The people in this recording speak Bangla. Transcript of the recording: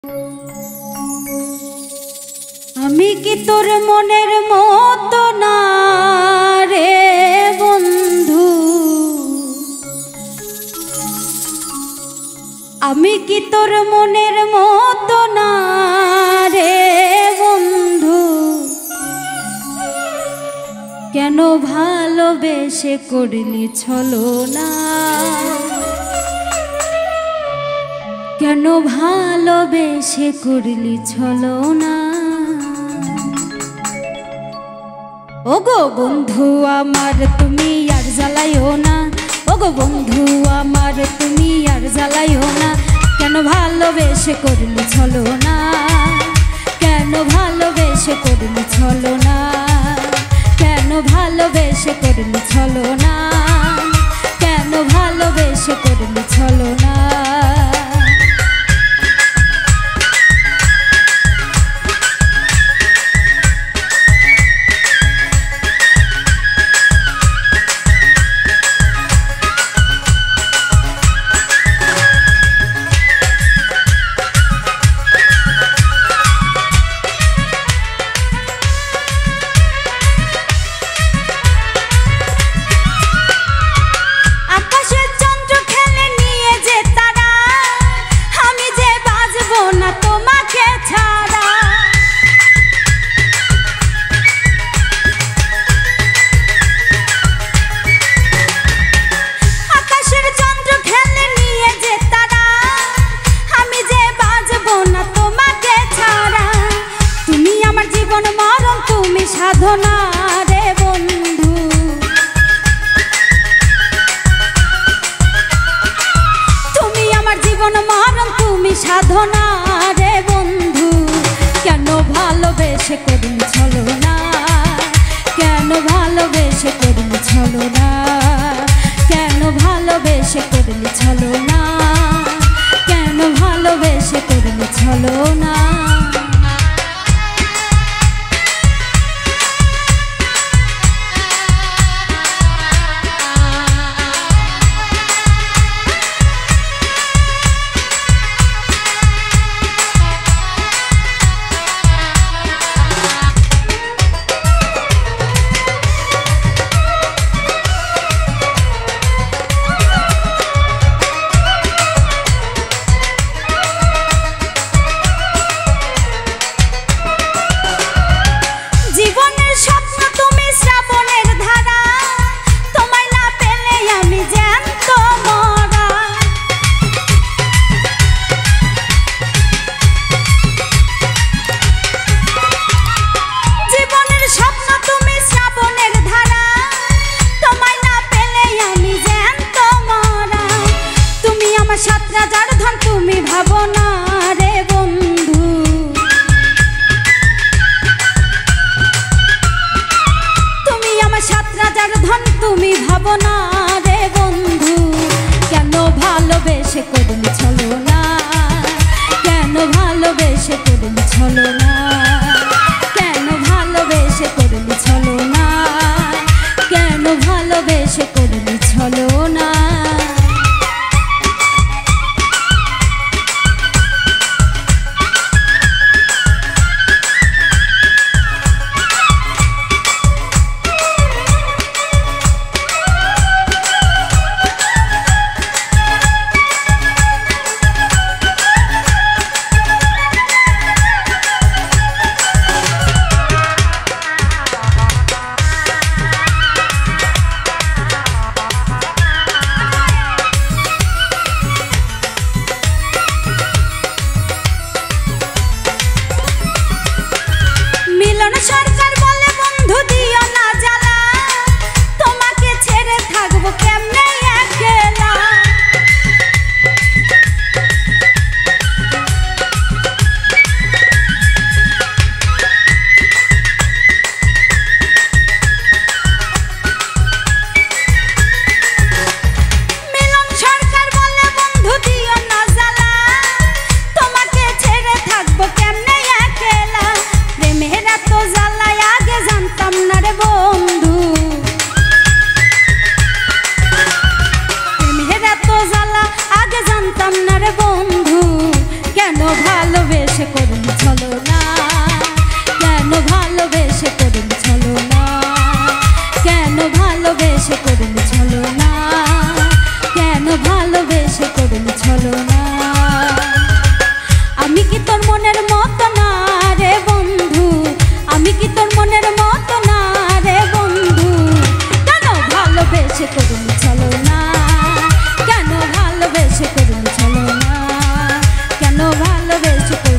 আমি কি তোর মনের মতো না রে বন্ধু, আমি কি তোর মনের মতো না রে বন্ধু, কেন ভালোবেসে করলি ছলনা, কেন ভালোবেসে করলি ছলনা। ওগো বন্ধু আমার তুমি আর জ্বালাইও না, ওগো বন্ধু আমার তুমি আর জ্বালাইও না, কেন ভালোবেসে করলি ছলনা, কেন ভালোবেসে করলি ছলনা, কেন ভালোবেসে করলি ছলনা, কেন ভালোবেসে করলি ছলনা। সাধনা রে বন্ধু, তুমি আমার জীবন মরণ, তুমি সাধনা রে বন্ধু, কেন ভালোবেসে করলি ছলনা, কেন ভালোবেসে করলি ছলনা, কেন ভালোবেসে করলি ছলনা, কেন ভালোবেসে করলি ছলনা। তুমি ভাবো না রে বন্ধু, তুমি আমার ৭ রাজার ধন, তুমি ভাবো না রে বন্ধু, কেন ভালোবেসে করলি ছলনা, কেন ভালোবেসে করলি ছলনা, কেন ভালোবেসে করলি ছলনা, কেন ভালোবেসে করলি ছলনা। ভালোবেসে করুন ছলনা, কেন ভালোবেসে করুন ছলনা, কেন ভালোবেসে করুন ছলনা, কেন ভালোবেসে করুন ছলনা। আমি কি তোর মনের মতো না রে বন্ধু, আমি কি তোর মনের মতো না রে বন্ধু, কেন ভালোবেসে করুন ছলনা, কেন ভালোবেসে করুন ছলনা, কেন ভালোবেসে